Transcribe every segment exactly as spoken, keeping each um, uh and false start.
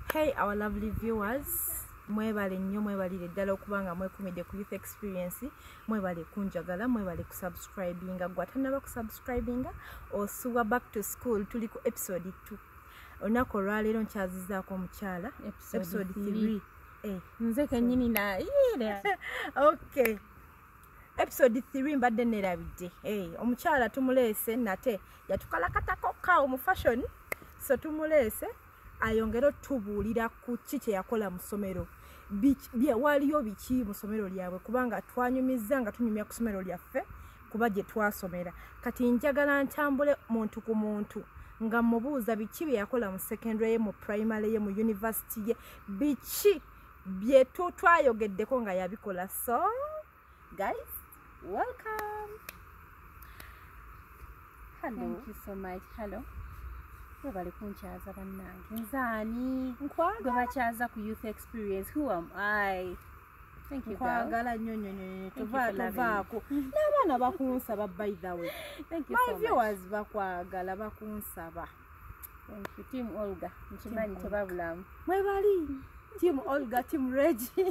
Hey our lovely viewers, mwebale nnyo mwebalire ddala okubanga mwekumidde ku Youth Experience, mwebale kunjagala, mwebale ku subscribinga, gwa tanaba ku subscribinga osuwa back to school tuli ku episode two. Onako lwaleero nkyazizaako omukyala episode three. Eh, nze kenyini na ira. Okay. Episode three mbadde nerabidde. Eh, omukyala tumuleese nate yatukalakatako kawo mu fashion. So tumuleese ayongera tubuulira ku kiki yakola mu ssomero. Bye waliyo biki mu ssomero lyabwe kubanga twanyumizza nga tunyumya ku ssomero lyaffe kuba gye twasomera. Kati njagala ntambule muntu ku muntu nga mubuuza biki bye yakola mu secondary ye, mu primary ye, mu university ye, biki bye twayogeddeko nga yabikola. So guys, welcome. Hello. Thank you so much. Hello. Webale kunchaza bannange nzani gwe bakyaza ku Youth Experience. Who am I? Thank you, girl. Nkwagala nnyo nnyo nnyo tuva tuvaako n'abaana bakunsaba by the way. Thank you My so much. viewers bakwagala bakunsaba. Thank you. Team Olga nkimanyi tebabulamu. Mwebali Team Olga, Team Regine,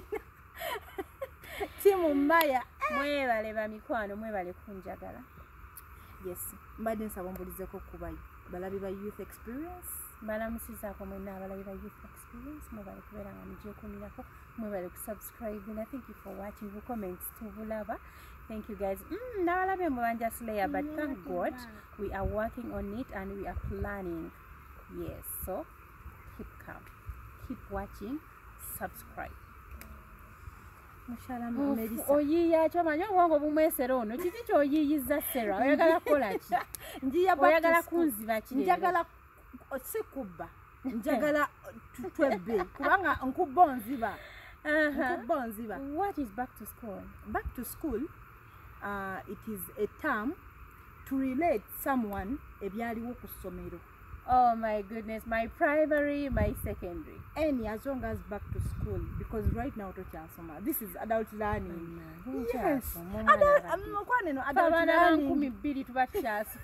Team Maya. Mwebale ba mikwano, mwebale kunjagala. Yes, mbadde nsaba mbulizeko kubayo balabi ba Youth Experience. Balamusizaako mwenna abalabi ba Youth Experience, mwebale kubeera nga mugyekumirako, mwebale kusubscribe. And thank you for watching. Bu comments tubulaba. Thank you guys. Mm, nabalabe mubanja Slayer, but thank God we are working on it and we are planning. Yes, so keep calm, keep watching, subscribe. Mushala Melissa. Oyiya chamanyi obwongo bumwesera ono kiki kyoyiyiza Sarah? Oyagala kukola ki? Njiya Oyagala kunziba ki? Njagala sikubba. Njagala twebbe kubanga nkubba onziba. Nkubba onziba. What is back to school? Back to school, uh, it is a term to relate someone ebyaliwo ku ssomero. Oh my goodness, my primary, my secondary. Any as long as back to school, because right now to Chasoma, this is adult learning. Mm, yes, adult, adult, I'm not no adult learning. Kumi bili tubachasa.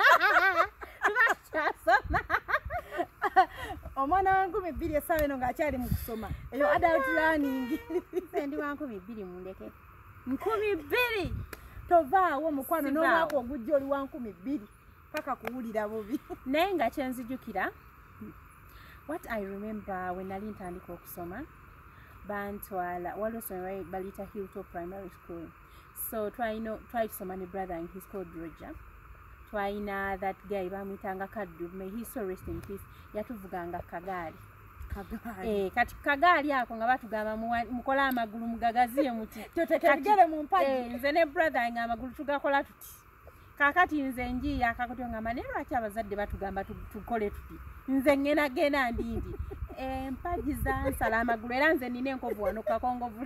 Tubachasa. Omwana wangu mibili esawe no ngachali mu kusoma. Eyo adult learning. Sendi wangu mibili mundeke. Nkumi bili. Tovaawo mukwano no wako ogujja oli wangu mibili. Paka kuwulira bubi. Naye nga kyenzijukira, what I remember when nali ntandika okusoma, bantwala waliwo essomero baliyita Hilltop Primary School. So twalina twatusoma ne brother and he's called Roger. Twalina that guy bamuyitanga Kaddu, may he so rest in peace, yatuvuganga kagaali. Kagaali. Eh, kati kagaali ako nga batugamba mukola amagulu mugagaziye muti. Totetegere mu mpaji. Eh, nze ne brother nga amagulu tugakola tuti. Kakati nze njiya akakuti ngamba ne lwaki abazadde batugamba tukole tuti. Nze ngena gena ndindi. Empaji za nsala amagulu era nze nina enkovu wano kakongovu.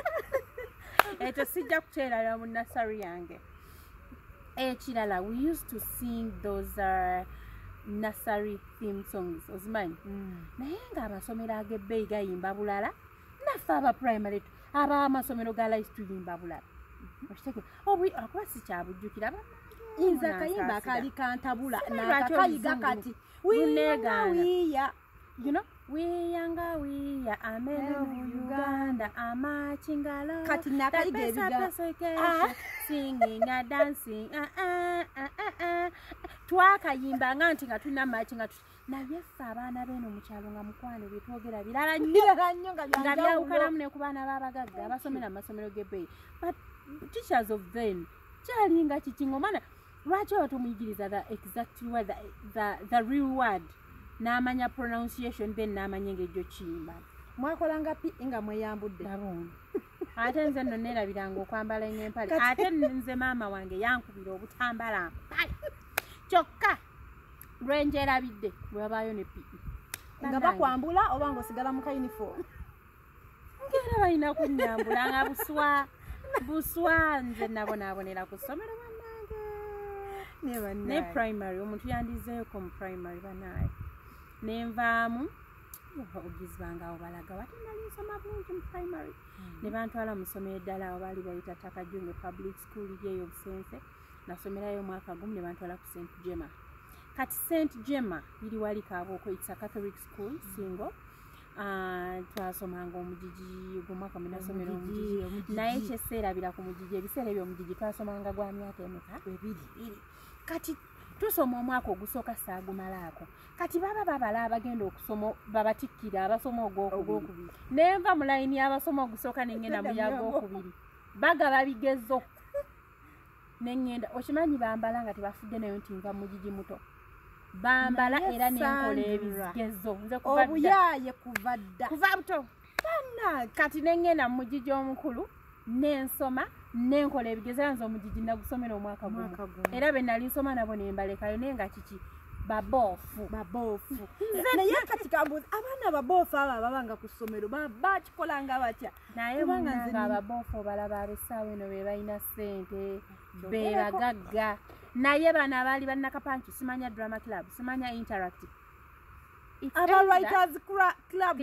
Eto sijja kukyerala mu nursery yange. Ekirala, we used to sing those uh, nursery theme songs. Ozimanyi? Mm. Naye nga amasomero ag'ebbeeyi gayimba bulala, naffe aba primary aba amasomero ga life tuyimba bulala. Oshiteke, obwi akuba si kyabujjukira ba Inza kayimba akali kantabula nakakayiga kati Winega wiya, you know, we yanga we ya ameno Uganda amachingalo kati nakayiga ebiga ah. Singing and dancing ah ah ah ah, ah. Twakayimba nga nti nga tulina machinga naye ffe abaana beno mu kyalo nga mukwano bitwogera birala nnyo nga byawukanamu ne ku baana b'abagagga abasomera mu masomero g'ebbeeyi. But teachers of then kyalinga kikingomana lwaki oba tomuyigiriza the exact word, the, the, the real word n'amanya pronunciation then n'amanya engeri kiyimba. Mwakolanga pi nga mweyambudde Barundi. Ate nze nno neerabiranga okwambala eng'empale. Ate nze maama wange yankubira obutambala mpale kyokka lwenjerabidde bwe wabaayo ne pi nga bakwambula oba ng'osigala mu uniform. Ngera balina kunnyambula nga buswa buswa nze nabonaabonera ku ssomero bannange ne primary omuntu yandizeeko mu primary banaye nenvaamu ogizibanga awo balaga wati nali nsoma bulungi mu primary ne bantwala mu ssomero eddala awo baali bayita Takajunge Public School yeeyo obusense nasomerayo omwaka gumu ne bantwala ku Saint Gemma. Kati Saint Gemma iri wali Kabooko, it's a Catholic school single. ah twasomanga omujiji gw'omwaka mwe nasomera omujiji naye kyeseerabira ku mujiji ebiseera ebyo omujiji twasomanga gwa myaka emeka ebiri kati tusoma omwaka ogusooka saagumalaako kati baba babala abagenda okusoma babatikkira abasoma ogwokubiri nenva mu layini abasoma ogusooka nengenda mu yagwokubiri bagaba bigezo nengenda okimanyi bambala nga tebafudde nayo nti nva mujiji muto bambala era nenkola ebigezo nze obuyaaye kuva dda kuva buto kati nengenda mu mujiji omukulu nensoma nenkola ebigezo era nze omujiji nagusomera omwaka gumu era be nali nsoma nabo nembalekayo naye nga kiki baboofu baboofu naye kati kambuzi abaana baboofu abo ababanga ku ssomero bakikolanga batya naye banga ababoofu balaba abessaawo eno be balina ssente be bagagga naye bano abaali bannakapanki simanya drama club simanya interactive aba writers club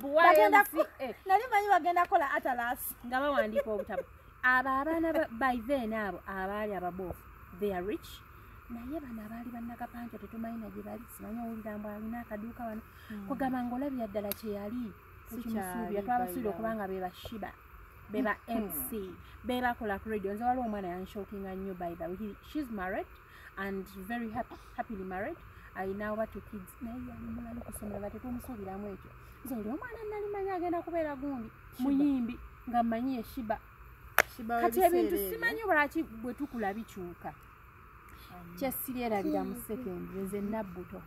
nali manyi bagenda kola atalas nga bawandiika obutabo abo abaana by then abo abaali ababoofu they are rich naye bano abaali bannakapanki tetumanyi na gye bali simanyi owulira mbu alina akaduuka wano kugamba ng'olabira ddala kye yali tekimusuubira twabasuubira okubanga be bashiba be ba M C be bakola ku radio nze waliwo omwana yanshokinga nnyo by the way she's married and very happy, happily married alina oba two kids naye yali mulali kusomera batetumusuubiramu ekyo nze oli omwana nali manyi agenda kubeera gundi muyimbi nga mmanyi eshiba kati ebintu simanyi lwaki bwe tukula bikyuka kyesirerabira mu secondary nze nabbuto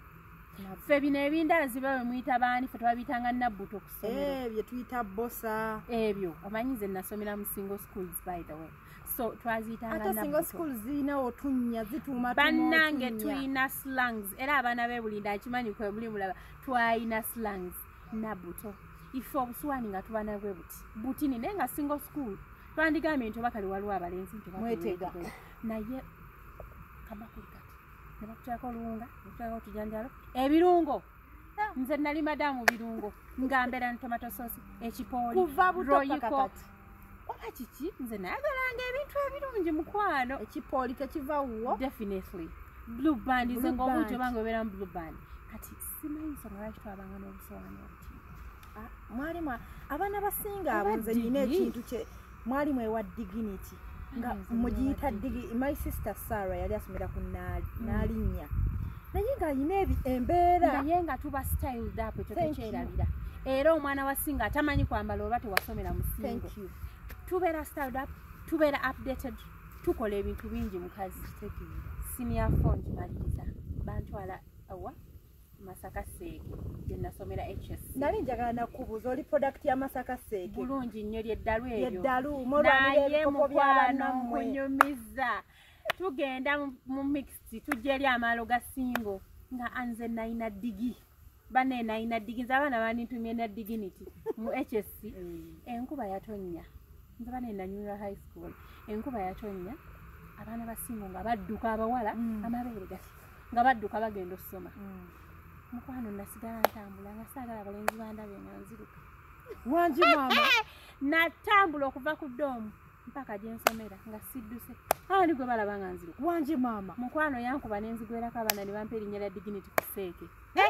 ffe bino ebindala ziba bwe muyita baani ffe twabiyitanga nabbuto ku ssomero bye tuyita bosa ebyo omanyi nze nasomera mu single schools by the way so twaziyitanga single schools zirina otunnya zituuma bannange tuyina slangs era abaana bebulinda akimanyi kwe muli mulaba twayina slangs nabbuto ife obusuwaani nga tuba nabwe buti butini naye nga single school twandigambye nti oba kali waliwo abalenzi nti mwetega naye kamakuli kati ne bakutuyako oluwunga nekutuyako otujanjalo ebirungo nze nali madamu birungo nga mbeera ne tomato sauce ekipooli royiko oba kiki nze nayagalanga ebintu ebirungi mukwano ekipooli tekiva wuwo definitely blue band nze ngaobuuti obanga obeera mu blue band kati simanyi nsonga lwaki twabanga n'obusowaani obuti mwalimu abaana basinga abo nze nina ekintu kye mwalimu ewa dignity nga mugiyita digi my sister Sarah yali asomera ku nalinnya naye nga alina embeera naye nga tuba styled up ekyo tekyerabira era omwana wasinga atamanyi kwambala oba tewasomera mu singo tubeera styled up tubeera updated tukola ebintu bingi mukazi senior phone kimaliriza bantwala awa Masaka Seeke gye nasomera H S C nali njagala nakubuuza oli product ya Masaka Seeke bulungi nnyo lyeddalu eryo lyeddalu molwanira ebikopo by'abaana munyumiza tugenda mu mixed tujja eri amaalo ga singo nga anze nayina digi bane nayina digi nze abaana banintumye na dignity mu H S C enkuba yatonnya nze bane nanyuira high school enkuba yatonnya abaana basingo nga badduka abawala amabeere gati nga badduka bagenda okusoma mukwano nasigala ntambula nga saagala abalenzi bandabe nga nziruka wangi maama natambula okuva ku ddoomu mpaka gye nsomera nga sidduse awo nigwe balaba nga nziruka wangi maama mukwano yankuba nenzigwerako abaana ne bampa erinnya lya dignity ku Seeke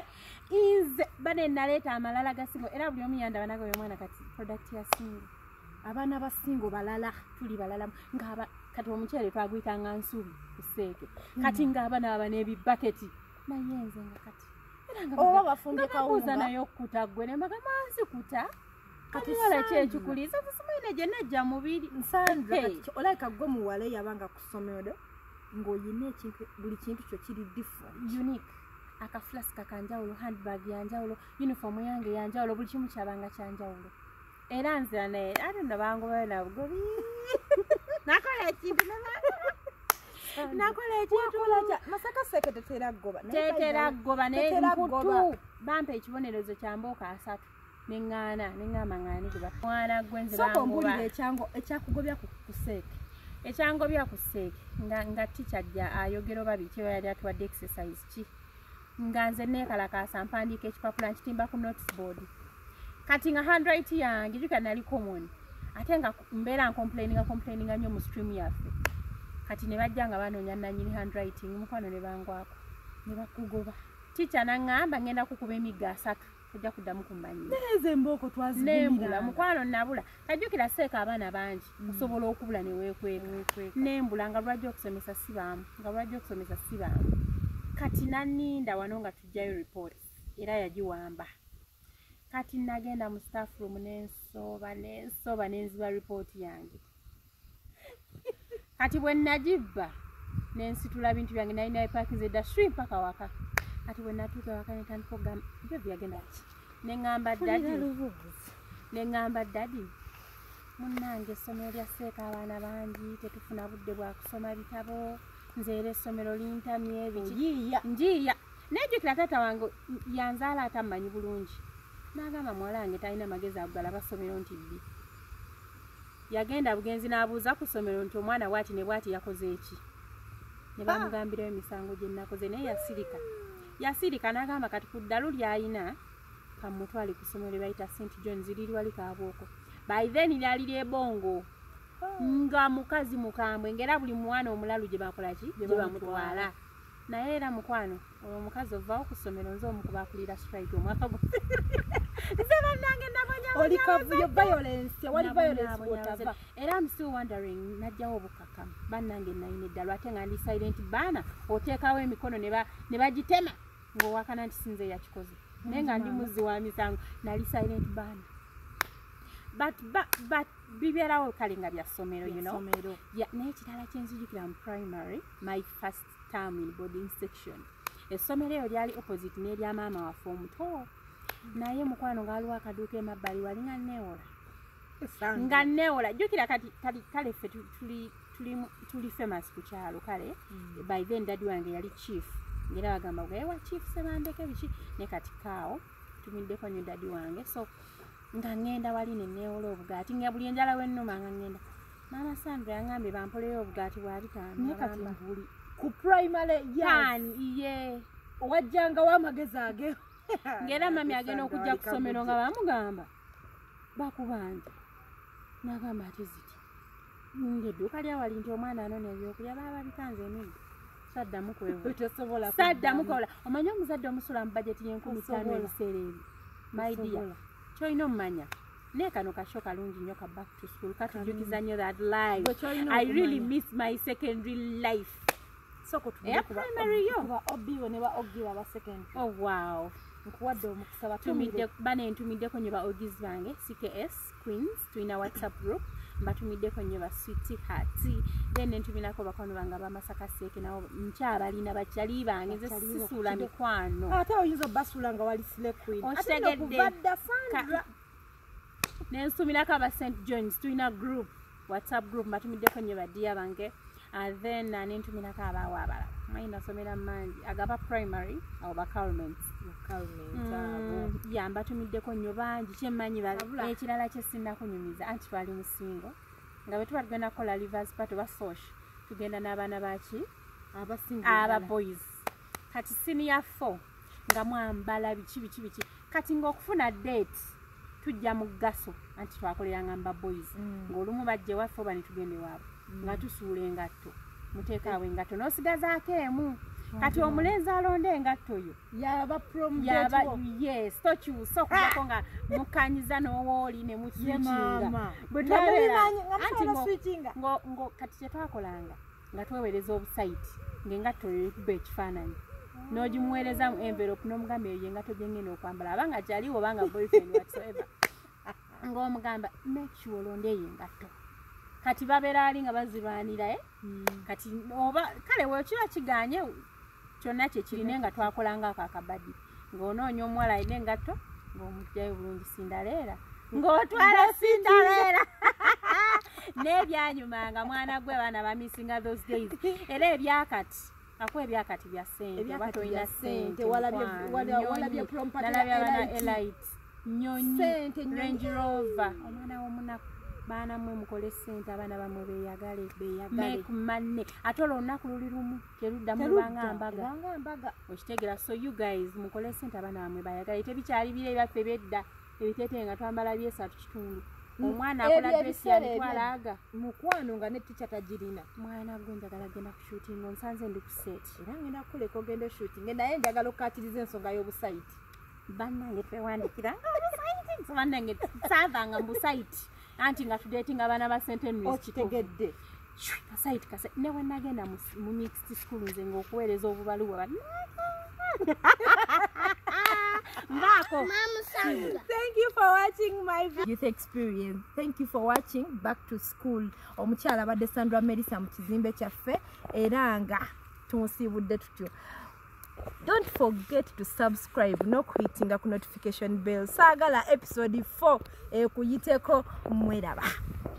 nze bane naleeta amalala ga singo era buli omu yandaba naga oyo omwana kati product ya singo abaana basingo balala tuli balala nga kati omukyere twaguyitanga nsubi ku Seeke kati ng'abaana aba n'ebibaketi naye nze nga kati oba bafumbye kawunga nayo okukuta gwe ne mbagamba nzikuta kati wala kyekikuliza tusimaine gye najja mubiri nsandra kati olaika gwe muwala yabanga ku ssomero ng'oyina ekintu buli kintu kyo kiri different unique akaflaska kanjawulo handbag yanjawulo uniform yange yanjawulo buli kimu kyabanga kyanjawulo era nzira naye ate nabangobayo nabugobi nakola ekintu nakola ekintu Masaka Seeke tetera ggoba tetera ggoba nemputu bampa ekibonerezo kya mbooka asatu neŋŋaana neŋŋamba ŋŋaani geba mwana gwenze bangoba ekyakugobya ku Seeke ekyangobya ku Seeke nga nga ticha ajja ayogera oba biki yali atuwadde exercise ki nga nze neekalakaasa mpandiika ekipapula nkitimba ku notice board kati nga handwrite yange juka nali common ate nga mbeera complaininga complaininga nnyo mu stream yaffe kati ne bajja nga banoonya nanyini handwriting mukwano ne bangwako ne bakugoba ticha naŋŋamba ngenda kukuba emigga asatu tojja kuddamu kumanya neze mboko twazigumira nembula mukwano nabula tajjukira seeka abaana bangi osobola okubula ne weekweka nembula nga lwajja okusomesa sibaamu nga lwajja okusomesa sibaamu kati naninda wano nga tujjayo report era yagiwamba kati nagenda mu staff room nensoba nensoba nenziba report yange kati bwe nagibba nensitula bintu byange nalina epakize dda swi mpaka waka kati bwe natuuka waka netandika okugamba byo byagenda ki neŋŋamba dadi neŋŋamba dadi munnange essomero lya seeka abaana bangi tetufuna budde bwa kusoma bitabo nze era essomero lintamye ebiki njiya nejjukira taata wange yanzaala atammanyi bulungi n'agamba muwala wange talina magezi agugala basomero nti bbi yagenda bugenzi n'abuuza ku ssomero nti omwana bwati ne bwati yakoze eki ne bamugambirayo emisango gye nnakoze naye yasirika yasirika n'agamba kati ku ddalu ly'alina kamutwale ku ssomero lye bayita Saint John ziriri wali kaabwoko by then lyali lyebongo nga mukazi mukambwe ngera buli mwana omulalu gye bakola ki gye bamutwala naye era mukwano olwo omukazi ovaawo ku ssomero nze omu kubakulira strike omwaka gwo nze bannange nabonya oli kavuyo violence wali violence wotava era I'm still wondering najjawo obukakamu bannange nayina eddalo ate nga ndi silent baana oteekawo emikono ne bagitema ng'owakana nti sinze yakikoze naye nga ndi muzzi wa misango nali silent baana but but but bibeerawo kale nga bya ssomero you know naye ekirala kyenzijukira mu primary my first term in boarding section essomero eyo lyali opposite n'erya maama waffe omuto naye mukwano ng'aliwo akaduuka emabbali wali nga neewola nga neewola jjukira kati kale ffe tuli famous ku kyalo kale by then dadi wange yali chief ngera bagamba bwewa chief sebandeke biki ne kati kaawo tumiddeko nnyo dadi wange so nga ngenda wali ne neewola obugaati nga buli enjala wennuma nga ngenda maama Sandra yangambye bampoleyo obugaati bwa bitaano kati mbuli ku primary yani iye wajjanga w'amagezi age ngera mami agenda okujja ku ssomero nga bamugamba bakubanja n'agamba ate ziti ng'edduuka lyawali nti omwana anona ebyokulya baba bikanze emiggo saddamu kwewola saddamu kwewola omanye omuzadde omusula mu bajeti y'enkumi ttaano ebiseera ebi my dear kyolina omumanya naye kano kasho kalungi nnyo ka back to school katujjukiza nnyo that life I really miss my secondary life soko yeah, primary yo kuba obiwo ne ba ogiwa ba secondary oh wow nkuwadde omukisa batumidde bane ntumiddeko nnyo ba ogis bange C K S Queens tulina WhatsApp group mbatumiddeko nnyo ba Sweetie Hearty then ntuminako bakwano bange abamasaka seeke nabo nkyabalina bakyali bange nze sisuula mikwano ate oyinza obbasuula nga wali sile queen ate nokuvadda Sandra nensumirako aba Saint John's tulina group WhatsApp group mbatumiddeko nnyo badiya bange and then uh, nentuminako abaawo abalala manyi nasomera mangi agaba primary abo ba Calments mm, ya mbatumiddeko nnyo bangi kyemmanyi ekirala kyesinda kunyumiza anti twali musingo nga bwe tuba tugenda kukola livers part oba sosh tugenda n'abaana baki aba boys kati senior four nga mwambala biki biki biki kati ng'okufuna date tujja mu gaso anti twakoleranga mba boys mm. ng'olumu bajje waffe oba ne tugende waabwe mm. nga tusuula engatto muteekaawo engatto n'osigazaako emu kati omulenzi alonda engatto yo yaba prom yaba yes tokyusa okujjako nga mukanyiza n'owooli ne muswikinga bwe twabeera anti ngo kati kye twakolanga nga twewereza obusayiti ng'engatto yo ekuba ekifaananyi n'ogimuweereza mu envelope n'omugamba eyo engatto gye ngenda okwambala abanga kyaliwo obanga boyfriend whatsoever ng'omugamba make sure olonda eyo engatto kati babeera ali nga bazirwanira eh mm. kati oba kale wekiba kiganye kyonna kye kirine nga twakolangako akabadi ng'onoonya omuwala alina engatto ng'omugjayo bulungi Sindaleera ng'otwala Sindaleera n'ebyanyuma nga mwana gwe baana bamisinga those days era ebyakati akuwa ebyakati bya ssente oba tolina ssente walabye nalabye abaana elite nnyonyi Range Rover omwana w'omunaku baana mwe mukole ssente abaana bamwe beeyagale beeyagale manne ate olwo olunaku luli lumu teruddamu lubanga mbaga okitegeera so you guys mukole ssente abaana bamwe bayagale tebikyali bire byaffe byedda ebiteeteeyi nga twambala byesatu kitundu omwana akola dress yalitwalaga mukwano nga ne ticha tagirina mwana gwe njagala genda ku shooting onsanze ndi ku set era ngenda kukuleka ogende shooting naye njagala okukatiriza ensonga y'obusayiti bannange twewandikira so bannange saavanga mu site anti nga tudeetinga abaana ba St Henry's kitegedde kasite kasite ne we nagenda mu mixed school nze ng'okuweereza obubaluwa Mbako. Thank you for watching my youth experience. Thank you for watching Back to School. Omukyala badde Sandra Melissa mu kizimbe kyaffe era nga tumusibudde tutyo. Don't forget to subscribe no kuhitinga ku notification bell. Saagala episode four ekuyiteko mweraba.